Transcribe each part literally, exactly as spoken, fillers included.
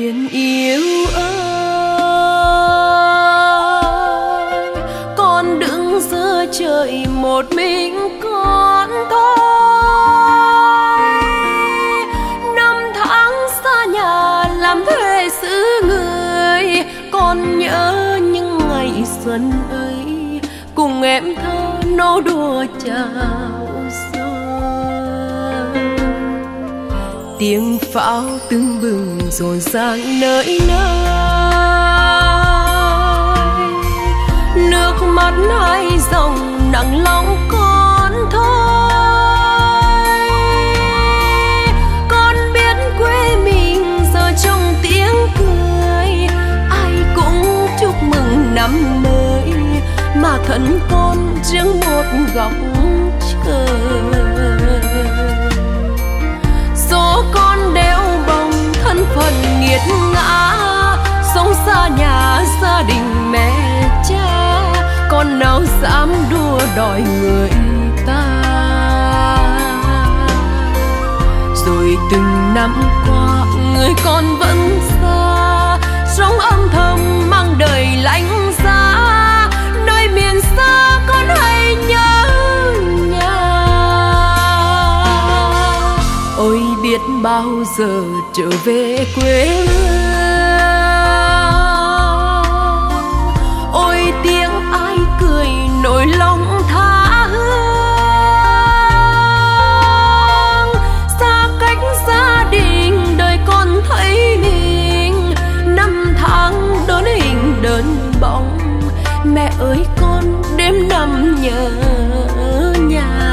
biển yêu ơi, con đứng giữa trời một mình con thôi. Năm tháng xa nhà làm thuê xứ người, con nhớ những ngày xuân ấy cùng em thơ nô đùa chào xuân. Tiếng pháo tưng bừng rộn ràng nơi nơi, nước mắt hai dòng nặng lòng con thôi. Con biết quê mình giờ trong tiếng cười, ai cũng chúc mừng năm mới, mà thân con riêng một góc trời. Số con đeo bồng thân phận nghiệt ngã, sống xa nhà gia đình mẹ cha, con nào dám đua đòi người ta. Rồi từng năm qua người con vẫn xa, sống âm thầm mang đời lạnh giá, nơi miền xa con hay nhớ nhà. Ôi biết bao giờ trở về quê hương, ôi tiếng ai cười nỗi lòng tha hương. Xa cách gia đình đời con thấy mình, năm tháng đón hình đơn bóng, mẹ ơi con đêm năm nhớ nhà.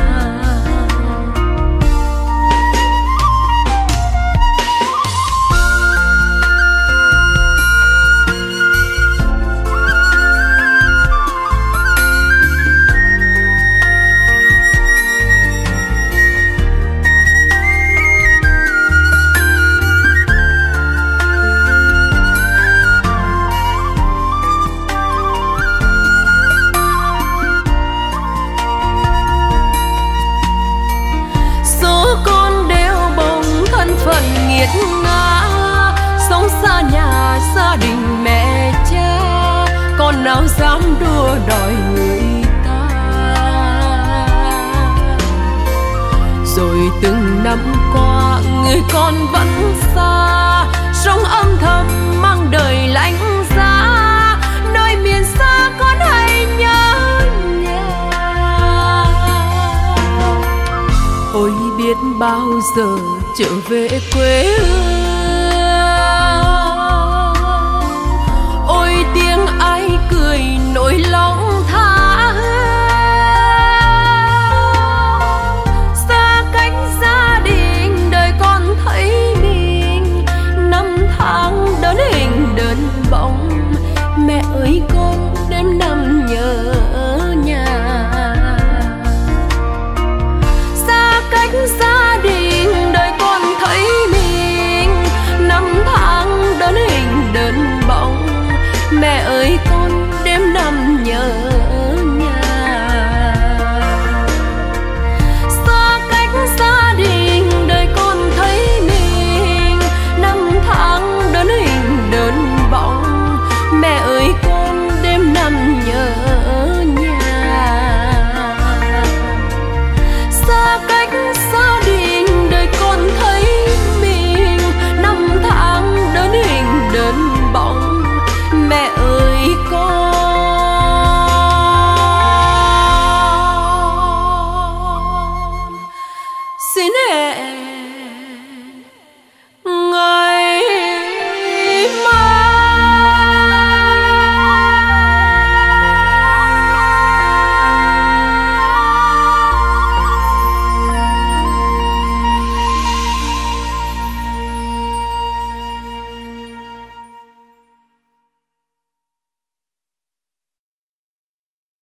Ngã sống xa nhà gia đình mẹ cha, con nào dám đua đòi người ta. Rồi từng năm qua người con vẫn xa, sống âm thầm mang đời lạnh giá, nơi miền xa con hay nhớ nhà. Ôi biết bao giờ trở về quê hương,